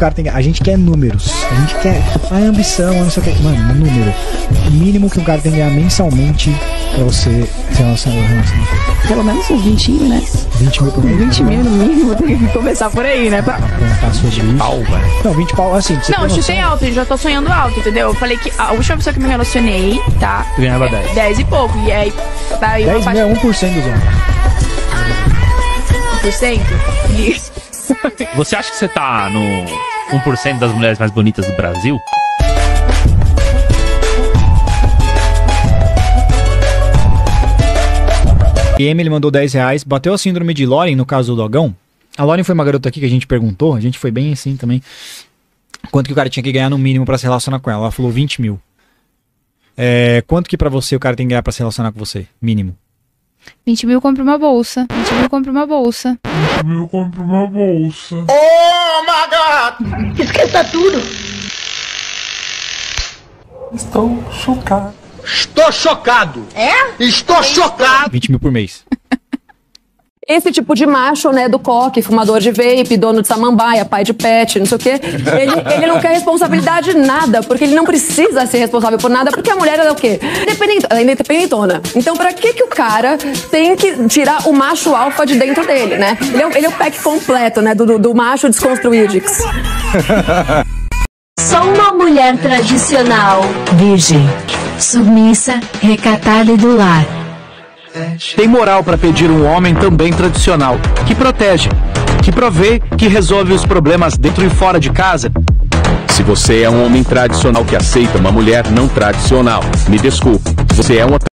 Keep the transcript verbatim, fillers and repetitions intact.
cara tem que... A gente quer números. A gente quer... A ambição, não sei o que. Mano, número. O mínimo que um cara tem que ganhar mensalmente pra você se relacionar. Pelo menos uns vinte mil, né? vinte mil por mês. vinte mil no mínimo, tem que começar por aí, né? Pra... vinte pau, velho. Não, vinte pau, assim. Não, eu chutei alto, eu já tô sonhando alto, entendeu? Eu falei que a última pessoa que me relacionei, tá? Tu ganhava dez. dez e pouco. E aí. Daí dez mil é um por cento dos homens. um por cento? Isso. Você acha que você tá no um por cento das mulheres mais bonitas do Brasil? E ele mandou dez reais. Bateu a síndrome de Lauren, no caso do Dogão. A Lauren foi uma garota aqui que a gente perguntou. A gente foi bem assim também. Quanto que o cara tinha que ganhar no mínimo pra se relacionar com ela? Ela falou vinte mil. É, quanto que pra você o cara tem que ganhar pra se relacionar com você? Mínimo. vinte mil compra uma bolsa. vinte mil compra uma bolsa. vinte mil compra uma bolsa. Oh my God! Esqueça tudo! Estou chocado. Estou chocado! É? Estou chocado! vinte mil por mês. Esse tipo de macho, né, do coque, fumador de vape, dono de samambaia, pai de pet, não sei o quê, ele, ele não quer responsabilidade de nada, porque ele não precisa ser responsável por nada, porque a mulher é o quê? Independente, ela é independentona. Então, pra que que o cara tem que tirar o macho alfa de dentro dele, né? Ele é, o- ele é o pack completo, né, do, do, do macho desconstruído. Sou uma mulher tradicional, virgem, submissa, recatada e do lar. Tem moral pra pedir um homem também tradicional, que protege, que provê, que resolve os problemas dentro e fora de casa. Se você é um homem tradicional que aceita uma mulher não tradicional, me desculpe, você é uma